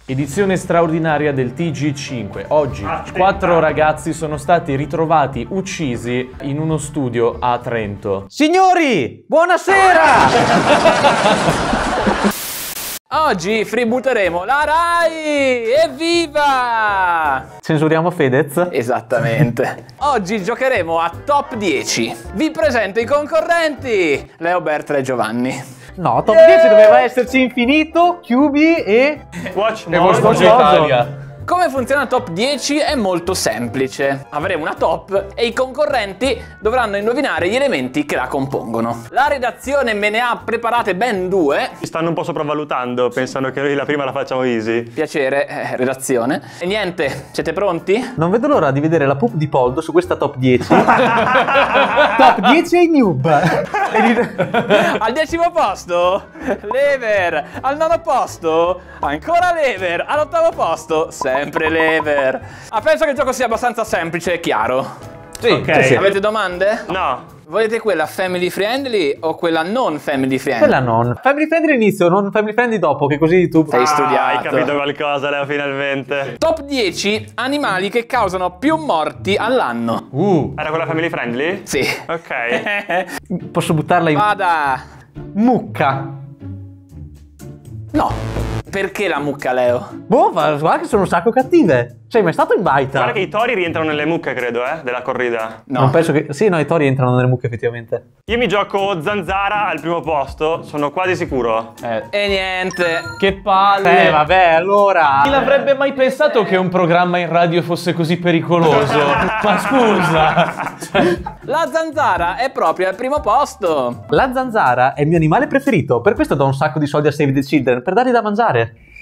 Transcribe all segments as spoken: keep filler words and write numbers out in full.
Edizione straordinaria del T G cinque. Oggi quattro ragazzi sono stati ritrovati uccisi in uno studio a Trento. Signori, buonasera! Oggi freebooteremo la Rai! Evviva! Censuriamo Fedez? Esattamente. Oggi giocheremo a top dieci. Vi presento i concorrenti: Leo, Bertra e Giovanni. No, top dieci doveva esserci Infinito, Q B e... Watch E Watch Italia. Come funziona top dieci è molto semplice. Avremo una top e i concorrenti dovranno indovinare gli elementi che la compongono. La redazione me ne ha preparate ben due. Ci stanno un po' sopravvalutando, pensano che noi la prima la facciamo easy. Piacere, eh, redazione. E niente, siete pronti? Non vedo l'ora di vedere la poop di Poldo su questa top dieci. Top dieci ai noob. Al decimo posto, Lever. Al nono posto, ancora Lever. All'ottavo posto, sempre Lever. Ah, penso che il gioco sia abbastanza semplice e chiaro. Sì, Ok. sì. Avete domande? No. Volete quella family friendly o quella non family friendly? Quella non. Family friendly all'inizio, non family friendly dopo, che così tu... Sei Ah, studiato. hai capito qualcosa, Leo, finalmente. Top dieci animali che causano più morti all'anno. Uh. Era quella family friendly? Sì. Ok. Posso buttarla in... Vada. Mucca. No. Perché la mucca, Leo? Boh, ma guarda che sono un sacco cattive. Sei mai stato in baita? Guarda che i tori rientrano nelle mucche, credo, eh, della corrida. No. Non penso che... Sì, no, i tori entrano nelle mucche effettivamente. Io mi gioco Zanzara al primo posto, sono quasi sicuro. Eh, E niente. che palle. Eh, vabbè, allora... Chi l'avrebbe mai pensato che un programma in radio fosse così pericoloso? Ma scusa. Cioè, La zanzara è proprio al primo posto. La zanzara è il mio animale preferito, per questo do un sacco di soldi a Save the Children, per dargli da mangiare.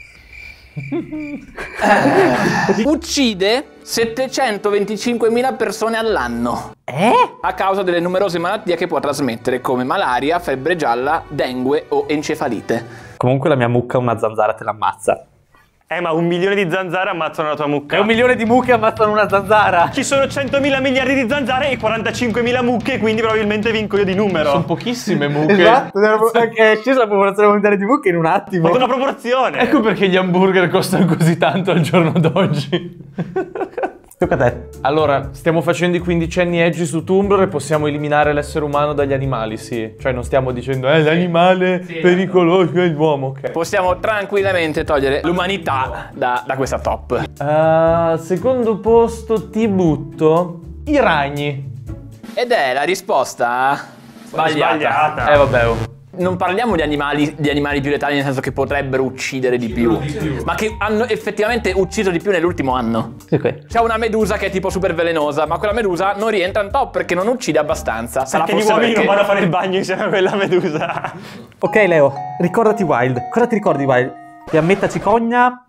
Uccide settecentoventicinquemila persone all'anno Eh? a causa delle numerose malattie che può trasmettere, come malaria, febbre gialla, dengue o encefalite. Comunque la mia mucca una zanzara te l'ammazza. Eh, ma un milione di zanzare ammazzano la tua mucca. E un milione di mucche ammazzano una zanzara. Ci sono centomila miliardi di zanzare e quarantacinquemila mucche, quindi probabilmente vinco io di numero. sono pochissime mucche. Esatto, è scesa la popolazione mondiale di mucche in un attimo. Fatto una proporzione. Ecco perché gli hamburger costano così tanto al giorno d'oggi. Tocca a te. Allora, stiamo facendo i quindicenni edgy su Tumblr e possiamo eliminare l'essere umano dagli animali, sì. Cioè non stiamo dicendo, eh, l'animale pericoloso è l'uomo, ok. Possiamo tranquillamente togliere l'umanità da, da questa top. Uh, secondo posto ti butto i ragni. Ed è la risposta sbagliata. Sbagliata. Eh vabbè, oh. Non parliamo di animali, di animali più letali, nel senso che potrebbero uccidere di più, ma che hanno effettivamente ucciso di più nell'ultimo anno. Ok. C'è una medusa che è tipo super velenosa, ma quella medusa non rientra in top perché non uccide abbastanza. Sarà Perché gli forse uomini perché... non vanno a fare il bagno insieme a quella medusa. Ok, Leo, ricordati Wild. Cosa ti ricordi Wild? Fiammetta cicogna.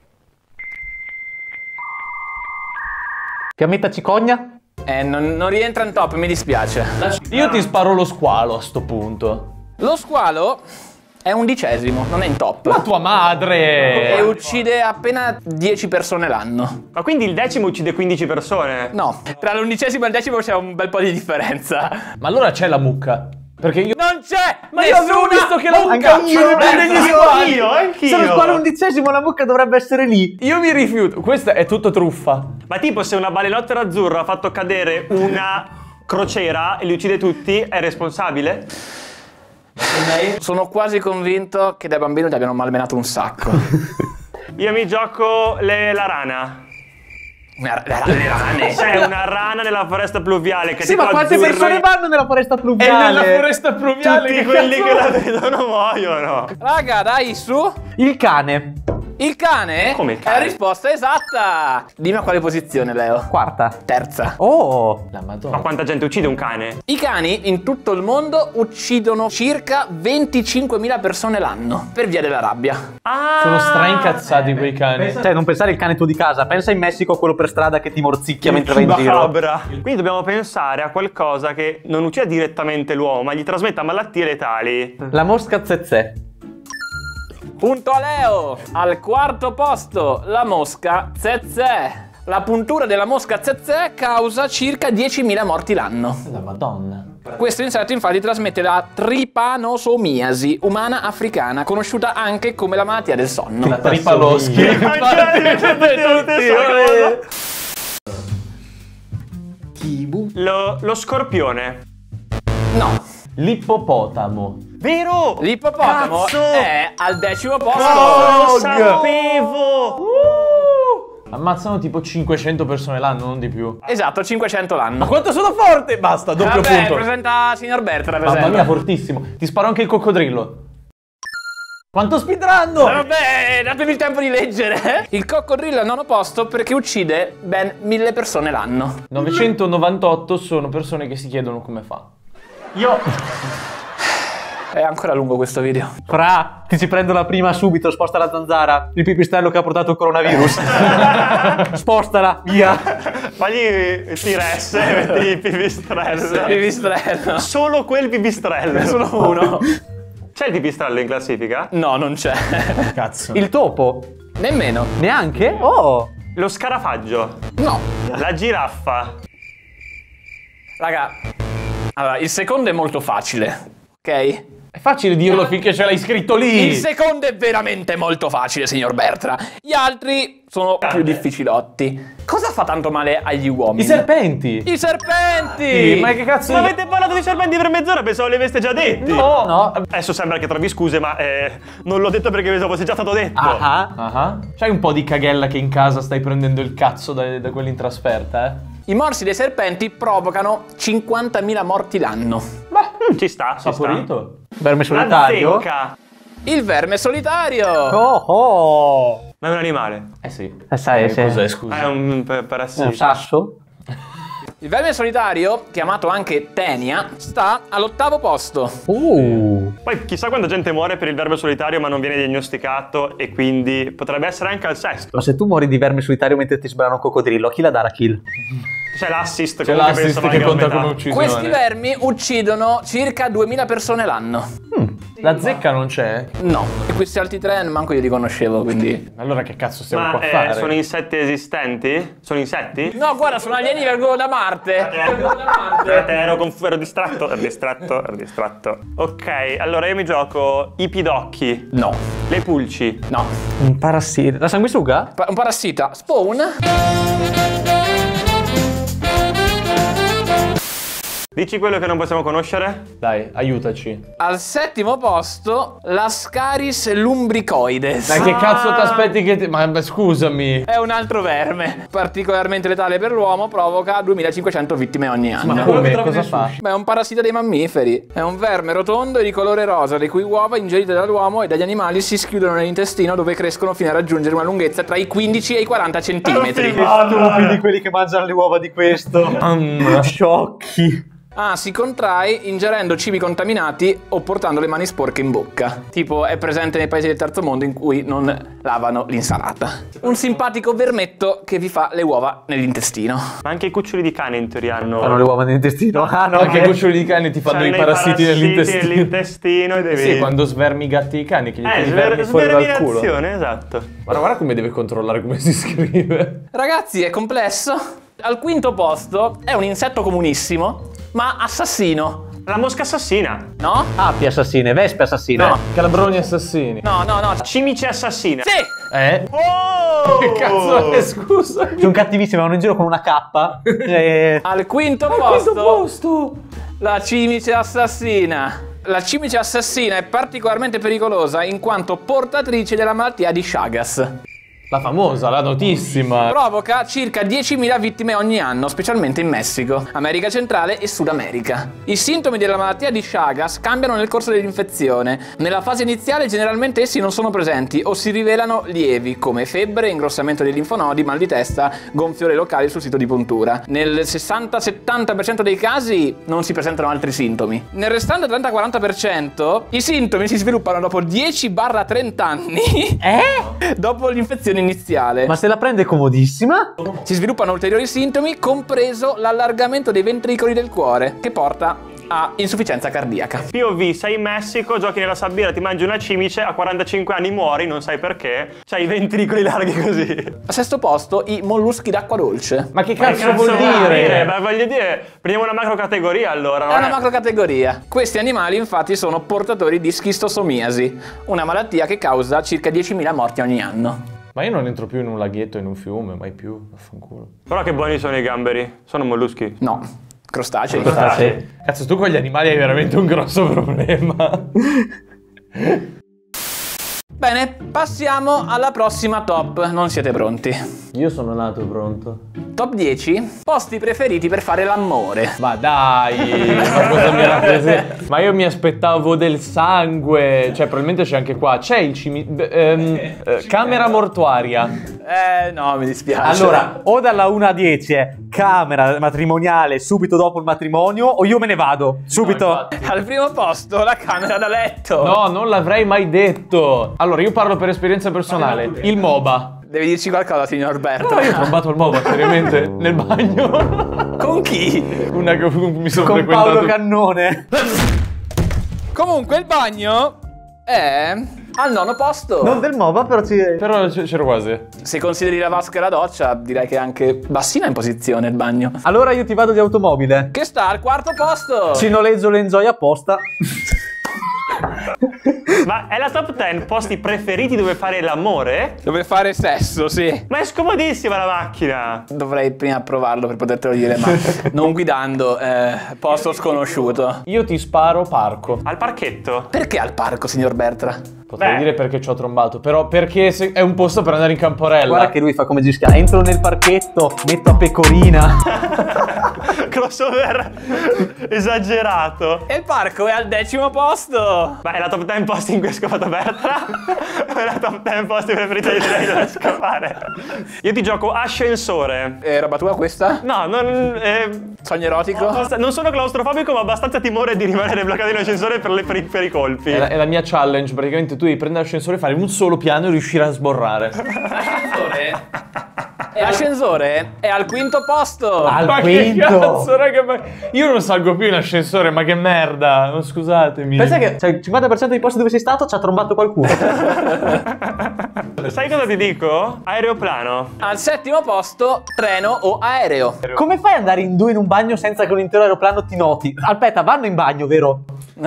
Fiammetta cicogna? Eh, non, non rientra in top, mi dispiace. Io ti sparo lo squalo a sto punto. Lo squalo è undicesimo, non è in top. Ma tua madre! E uccide appena dieci persone l'anno. Ma quindi il decimo uccide quindici persone? No, tra l'undicesimo e il decimo c'è un bel po' di differenza. Ma allora c'è la mucca. Perché io... Non c'è Ma io avevo nessuna visto che la mucca Anche io, uccide anche degli io, squali. Anch'io, anch'io. Sono squalo undicesimo, la mucca dovrebbe essere lì. Io mi rifiuto. Questa è tutto truffa. Ma tipo se una balenottera azzurra ha fatto cadere una crociera e li uccide tutti, è responsabile? Sono quasi convinto che da bambino ti abbiano malmenato un sacco. Io mi gioco le- la rana. Una- Le rane. C'è una rana nella foresta pluviale che è Sì, tipo ma quante azzurra. persone vanno nella foresta È pluviale? nella foresta pluviale. Tutti che quelli cazzo che la vuoi? vedono muoiono. Raga, dai, su. Il cane. Il cane? Come il cane? È la risposta esatta. Dimmi a quale posizione, Leo. Quarta. Terza. Oh. La Ma madonna. quanta gente uccide un cane? I cani in tutto il mondo uccidono circa venticinquemila persone l'anno per via della rabbia. Ah! Sono straincazzati quei cani. Cioè, non pensare il cane tuo di casa, pensa in Messico a quello per strada che ti morzicchia mentre vai in giro. Chupacabra. Quindi dobbiamo pensare a qualcosa che non uccida direttamente l'uomo, ma gli trasmetta malattie letali. La mosca zezè. Punto a Leo. Al quarto posto la mosca zezè. La puntura della mosca tsetse causa circa diecimila morti l'anno. La Madonna. Questo insetto infatti trasmette la tripanosomiasi umana africana, conosciuta anche come la malattia del sonno. La tripaloschi. Kibu. Lo, lo scorpione. No. L'ippopotamo. Vero! L'ippopotamo Cazzo! è al decimo posto. Oh, lo Frog! sapevo! Ammazzano tipo cinquecento persone l'anno, non di più. Esatto, cinquecento l'anno. Ma quanto sono forte? Basta, doppio Vabbè, punto. presenta signor Bertra, Mamma presenta. mia, fortissimo. Ti sparo anche il coccodrillo. Quanto speedrunno? Vabbè, datemi il tempo di leggere. Il coccodrillo è al nono posto perché uccide ben mille persone l'anno. novecentonovantotto sono persone che si chiedono come fa. Io... È ancora lungo questo video. Fra, ti ci prendo la prima subito, sposta la zanzara. Il pipistrello che ha portato il coronavirus. Spostala, via. Fagli il T-Rex e metti il pipistrello. Pipistrello. Solo quel pipistrello. Solo uno. C'è il pipistrello in classifica? No, non c'è. Cazzo. Il topo. Nemmeno. Neanche? Oh. Lo scarafaggio. No. La giraffa. Raga, allora, il secondo è molto facile, ok? È facile dirlo finché ce l'hai scritto lì. Il secondo è veramente molto facile, signor Bertra. Gli altri sono più difficilotti. Cosa fa tanto male agli uomini? I serpenti. I serpenti! Sì, ma che cazzo? Ma avete parlato di serpenti per mezz'ora? Pensavo li aveste già detti. No. No. Adesso sembra che trovi scuse, ma eh, non l'ho detto perché pensavo fosse già stato detto. Ah. Ah. C'hai un po' di caghella che in casa stai prendendo il cazzo da, da quelli in trasferta, eh? I morsi dei serpenti provocano cinquantamila morti l'anno. Mm, ci sta, ci sta. Saporito? Verme La solitario. zecca. Il verme solitario! Oh oh. Ma è un animale. Eh sì. Eh, sai, Eh, se- cos'è, scusa? Ah, è un p- parassita. Un sasso? Il verme solitario, chiamato anche tenia, sta all'ottavo posto. Uh. Poi chissà quanta gente muore per il verme solitario ma non viene diagnosticato e quindi potrebbe essere anche al sesto. Ma se tu muori di verme solitario mentre ti sbrana un coccodrillo, chi la dà la kill? C'è l'assist C'è comunque l'assist penso che valga conta metà. come uccisione. Questi vermi uccidono circa duemila persone l'anno. La zecca non c'è? No, e questi altri tre manco io li conoscevo, quindi... Allora che cazzo stiamo Ma qua a eh, fare? sono insetti esistenti? Sono insetti? No, guarda, sono alieni, vengono da Marte. Vengono da Marte. Aspetta, ero, conf- ero distratto, ero distratto, ero distratto. Ok, allora io mi gioco i pidocchi, No, le pulci. no. Un parassita. La sanguisuga? Pa- un parassita. Spawn. Dici quello che non possiamo conoscere? Dai, aiutaci. Al settimo posto, l'Ascaris lumbricoides. Dai, che cazzo ti aspetti che ti... Ma, ma scusami. È un altro verme, particolarmente letale per l'uomo, provoca duemilacinquecento vittime ogni anno. Ma come? Cosa fa? Beh, è un parassita dei mammiferi. È un verme rotondo e di colore rosa, le cui uova ingerite dall'uomo e dagli animali si schiudono nell'intestino, dove crescono fino a raggiungere una lunghezza tra i quindici e i quaranta centimetri. Stupidi quelli che mangiano le uova di questo. Mm. Sciocchi. Ah, si contrae ingerendo cibi contaminati o portando le mani sporche in bocca. Tipo è presente nei paesi del terzo mondo in cui non lavano l'insalata. Un simpatico vermetto che vi fa le uova nell'intestino. Ma anche i cuccioli di cane in teoria hanno... Fanno le uova nell'intestino. Ah no, Anche i che- cuccioli di cani ti fanno C'hanno i parassiti nell'intestino. nell'intestino e devi... Sì, quando svermi i gatti e i cani che gli Eh, tiri i sver- vermi fuori dal culo. sverminazione, esatto. Guarda, guarda come deve controllare come si scrive. Ragazzi, è complesso. Al quinto posto è un insetto comunissimo, ma assassino. La mosca assassina. No? Api assassine, vespe assassine. No. Calabroni assassini. No, no, no. Cimice assassina. Sì! Eh? Oh! Che cazzo è, scusa? Sono cattivissimi, vanno in giro con una cappa. E... Al quinto Quinto posto, posto. la cimice assassina. La cimice assassina è particolarmente pericolosa in quanto portatrice della malattia di Chagas. La famosa, la notissima. Provoca circa diecimila vittime ogni anno, specialmente in Messico, America Centrale e Sud America. I sintomi della malattia di Chagas cambiano nel corso dell'infezione. Nella fase iniziale generalmente essi non sono presenti o si rivelano lievi, come febbre, ingrossamento dei linfonodi, mal di testa, gonfiore locali sul sito di puntura. Nel sessanta settanta per cento dei casi non si presentano altri sintomi. Nel restante trenta quaranta per cento i sintomi si sviluppano dopo dieci trenta anni Eh? dopo l'infezione iniziale. Ma se la prende comodissima? Si sviluppano ulteriori sintomi, compreso l'allargamento dei ventricoli del cuore, che porta ha insufficienza cardiaca. P O V, sei in Messico, giochi nella sabbiera, ti mangi una cimice, a quarantacinque anni muori, non sai perché, c'hai i ventricoli larghi così. Al sesto posto i molluschi d'acqua dolce. Ma che Ma cazzo vuol vuol dire? Beh, voglio dire, prendiamo una macro categoria allora. È non una macrocategoria. Questi animali infatti sono portatori di schistosomiasi, una malattia che causa circa diecimila morti ogni anno. Ma io non entro più in un laghetto, in un fiume, mai più, vaffanculo. Però che buoni sono i gamberi, sono molluschi. No, crostacei. Crostacei. Cazzo, tu con gli animali hai veramente un grosso problema. Bene, passiamo alla prossima top. Non siete pronti? Io sono nato pronto. Top dieci posti preferiti per fare l'amore. Ma dai, ma cosa mi rappresenta? Ma io mi aspettavo del sangue. Cioè, probabilmente c'è anche qua. C'è il cimitero. Ehm, eh, camera mortuaria. Eh, no, mi dispiace. Allora, o dalla uno a dieci è camera matrimoniale subito dopo il matrimonio, o io me ne vado subito. Al primo posto la camera da letto. No, non l'avrei mai detto. Allora, io parlo per esperienza personale. Il MOBA. Devi dirci qualcosa, signor Berto. No, io ho trombato il MOBA, seriamente, nel bagno. Con chi? Una che mi sono Con frequentato. Paolo Cannone. Comunque il bagno è al nono posto. Non del MOBA, però ci... Però c- c'ero quasi. Se consideri la vasca e la doccia, direi che è anche bassina in posizione il bagno. Allora io ti vado di automobile. Che sta al quarto posto. Ci noleggio le Enjoy apposta. Ma è la top dieci posti preferiti dove fare l'amore? Dove fare sesso, sì. Ma è scomodissima la macchina. Dovrei prima provarlo per potertelo dire, ma non guidando, eh, posto sconosciuto. Io ti sparo parco. Al parchetto? Perché al parco, signor Bertra? Potrei Beh. dire perché ci ho trombato, però perché se- è un posto per andare in camporella. Guarda che lui fa come Gisca. Entro nel parchetto, metto a pecorina. Crossover esagerato. E il parco è al decimo posto. Ma è la top dieci posti in cui è scopato Bertra? O è la top dieci posti preferiti di lei dove scopare? Io ti gioco ascensore. E roba tua questa? No, non... Eh, Sogno erotico? non sono claustrofobico, ma ho abbastanza timore di rimanere bloccato in un ascensore per, le- per i- per i colpi. È la, è la mia challenge, praticamente tu devi prendere l'ascensore, fare un solo piano e riuscire a sborrare. Ascensore? E ascensore è al quinto posto. Al Ma quinto. che cazzo, raga, ma io non salgo più in ascensore, ma che merda, oh, scusatemi. Pensa che cioè, il cinquanta per cento dei posti dove sei stato ci ha trombato qualcuno. Sai cosa ti dico? Aeroplano. Al settimo posto treno o aereo. Come fai ad andare in due in un bagno senza che un intero aeroplano ti noti? Aspetta, vanno in bagno, vero?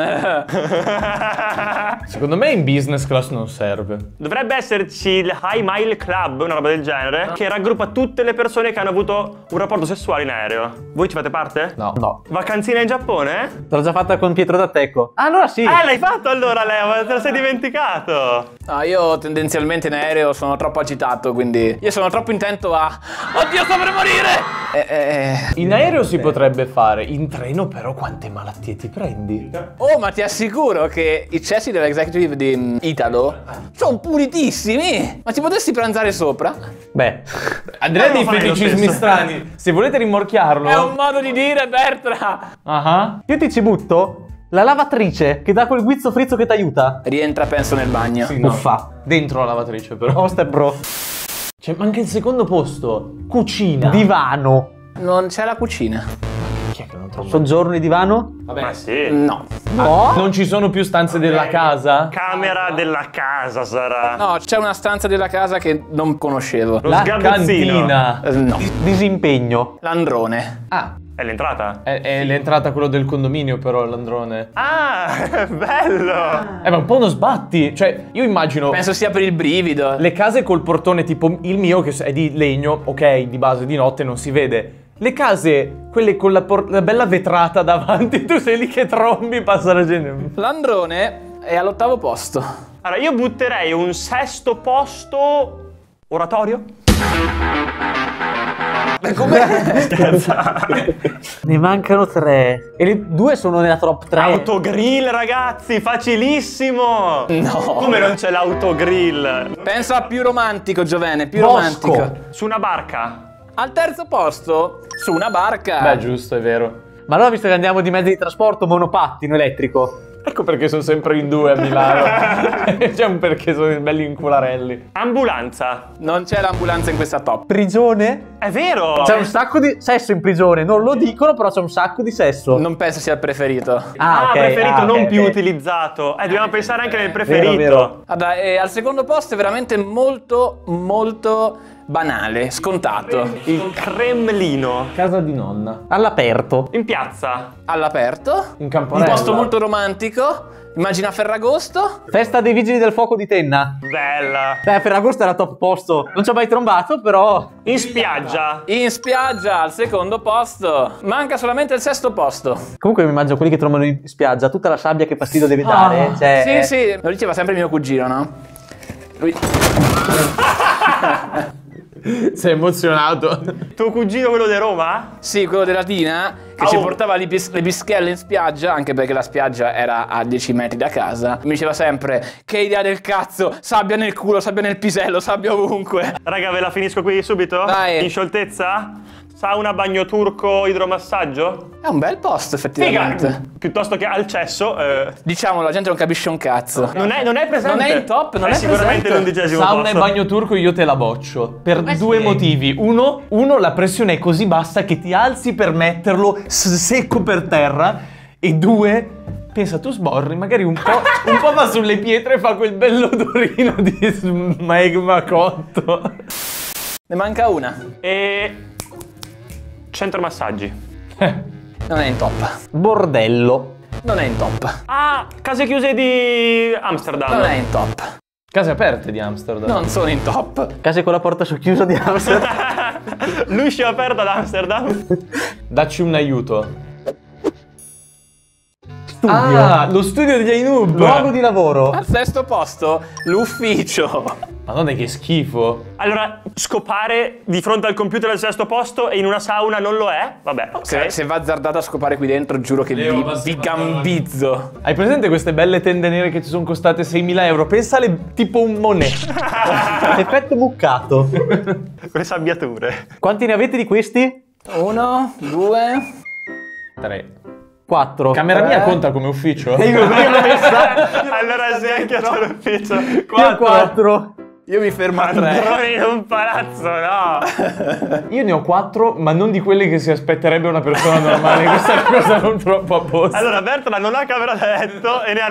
Secondo me in business class non serve. Dovrebbe esserci il High Mile Club, una roba del genere, che raggruppa tutte le persone che hanno avuto un rapporto sessuale in aereo. Voi ci fate parte? No. No. Vacanzina in Giappone? Te l'ho già fatta con Pietro D'Attecco. Ah, allora sì. Eh, l'hai fatto allora, Leo, ma te lo sei dimenticato. No, io tendenzialmente in aereo sono troppo agitato, quindi io sono troppo intento a... Oddio, sto per morire! Eh, eh, In aereo si potrebbe fare, in treno però quante malattie ti prendi? Oh, ma ti assicuro che i cessi dell'executive di mm, Italo sono pulitissimi! Ma ci potessi pranzare sopra? Beh, Andrea ha dei lo fai lo feticismi stesso. strani. Se volete rimorchiarlo. È un modo di dire, Bertra! Ah. io ti ci butto la lavatrice che dà quel guizzo frizzo che ti aiuta. Rientra, penso, nel bagno. Sì, no. Uffa. Dentro la lavatrice però. Oh, step bro. C'è anche il secondo posto. Cucina. Divano. Non c'è la cucina. Chi è che non trova? Soggiorno di divano? Vabbè. Ma sì. No. No. Non ci sono più stanze della casa? Camera della casa sarà. No, c'è una stanza della casa che non conoscevo. Lo La sgabuzzino. cantina. Eh, no. Disimpegno. L'androne. Ah. È l'entrata? È, è l'entrata quello del condominio però, l'androne. Ah, bello! Eh, ma un po' uno sbatti. Cioè, io immagino Penso sia per il brivido. le case col portone tipo il mio che è di legno, ok, di base di notte non si vede. Le case, quelle con la, por- la bella vetrata davanti, tu sei lì che trombi, passa la gente. L'androne è all'ottavo posto. Allora, io butterei un sesto posto oratorio. Ma come? Ne mancano tre. E le due sono nella top tre. Autogrill, ragazzi, facilissimo! No. Come non c'è l'autogrill? Pensa a più romantico, Giovene, più Bosco. romantico. Su una barca? Al terzo posto, su una barca. Beh, giusto, è vero. Ma allora, visto che andiamo di mezzi di trasporto, monopattino elettrico. Ecco perché sono sempre in due a Milano. C'è un perché sono belli incularelli. Ambulanza. Non c'è l'ambulanza in questa top. Prigione? È vero! C'è un sacco di sesso in prigione, non lo dicono, però c'è un sacco di sesso. Non penso sia il preferito. Ah, ok, preferito, ah, non ok, più ok. utilizzato. Eh, dobbiamo pensare anche nel preferito. Vero, vero. Vabbè, e al secondo posto è veramente molto, molto banale, scontato. Il Cremlino. Casa di nonna. All'aperto. In piazza. All'aperto, In un Campanella. posto molto romantico. Immagina Ferragosto. Festa dei vigili del fuoco di Tenna. Bella. Beh, Ferragosto era top posto. Non ci ho mai trombato, però. In spiaggia. In spiaggia, al secondo posto. Manca solamente il sesto posto. Comunque mi immagino quelli che trombano in spiaggia, tutta la sabbia che fastidio deve dare. Cioè, Sì, sì, lo diceva sempre mio cugino, no? Lui... Sei emozionato. Tuo cugino, quello di Roma? Sì, quello della Tina, che Oh. ci portava le, bis- le bischelle in spiaggia, anche perché la spiaggia era a dieci metri da casa. Mi diceva sempre, che idea del cazzo, sabbia nel culo, sabbia nel pisello, sabbia ovunque. Raga, ve la finisco qui subito? Vai. In scioltezza? Sauna, bagno turco, idromassaggio? È un bel posto, effettivamente. Figa! Piuttosto che al cesso. eh, Diciamo, la gente non capisce un cazzo. Non è, non è presente. Non è in top, non è è sicuramente presente. l'undicesimo Sauna posto. e bagno turco io te la boccio. Per due sì. motivi. Uno, uno, la pressione è così bassa che ti alzi per metterlo s- secco per terra. E due, pensa tu sborri, magari un po', un po' va sulle pietre e fa quel bell'odorino di magma cotto. Ne manca una. E... centro massaggi. Non è in top. bordello. Non è in top. Ah, case chiuse di Amsterdam. Non è in top. Case aperte di Amsterdam. Non sono in top. Case con la porta socchiusa di Amsterdam. L'uscio aperto ad Amsterdam. Dacci un aiuto. Studio. Ah, lo studio degli Ainub. Luogo di lavoro. Al sesto posto, l'ufficio. Madonna che schifo. Allora, scopare di fronte al computer al sesto posto e in una sauna non lo è? Vabbè, ok. Se, se va azzardato a scopare qui dentro, giuro che Leo, vi, basta vi parlare. gambizzo. Hai presente queste belle tende nere che ci sono costate seimila euro? Pensale tipo un Monet. Effetto buccato. Con le sabbiature. Quanti ne avete di questi? Uno, due. Tre. Quattro. Camera Tre. mia conta come ufficio? E io, io l'ho messa. Allora sì, anche a l'ufficio. Io quattro. Io mi fermo a tre. Padrone in un palazzo, no. Io ne ho quattro, ma non di quelle che si aspetterebbe una persona normale. Questa è una cosa non troppo apposta. Allora, Bertola non ha camera da letto e ne ha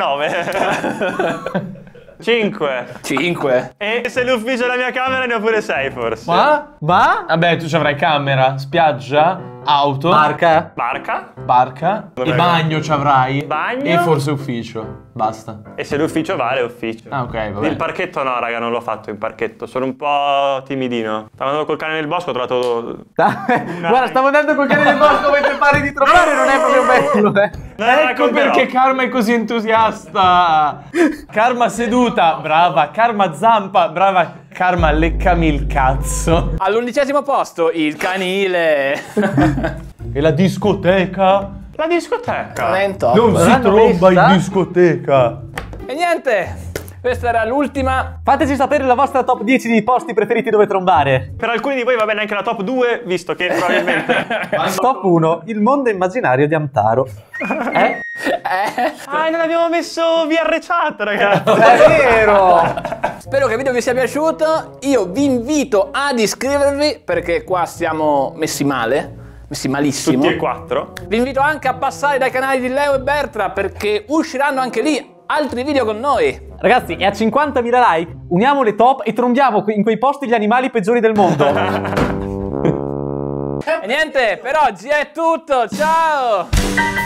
nove. Cinque. Cinque. E se l'ufficio è la mia camera ne ho pure sei, forse. Ma? Ma? Vabbè, tu ci avrai camera, spiaggia, auto, Marca. Barca? barca Dov'è? e bagno ci avrai. Bagno? E forse ufficio. Basta. E se l'ufficio vale, ufficio. Ah, ok, vabbè. Il parchetto no, raga, non l'ho fatto in parchetto. Sono un po' timidino. Stavo andando col cane nel bosco, ho trovato... Guarda, stavo andando col cane del bosco mentre pari di trovare, non è proprio bello, eh. Non la Ecco racconterò. perché Karma è così entusiasta. Karma seduta, brava. Karma zampa, brava. Karma leccami il cazzo. All'undicesimo posto, il canile. E la discoteca? La discoteca. Non è in top. Non si l'hanno tromba messa? in discoteca. E niente, questa era l'ultima. Fateci sapere la vostra top dieci di posti preferiti dove trombare. Per alcuni di voi va bene anche la top due, visto che probabilmente... Top uno, il mondo immaginario di Amtaro. Eh? Eh, Ah, non abbiamo messo V R chat, ragazzi. È vero! spero che il video vi sia piaciuto. Io vi invito ad iscrivervi perché qua siamo messi male. Messi malissimo. Tutti e quattro. Vi invito anche a passare dai canali di Leo e Bertra perché usciranno anche lì altri video con noi. Ragazzi, e a cinquantamila like uniamo le top e trombiamo in quei posti gli animali peggiori del mondo. E niente, per oggi è tutto. Ciao!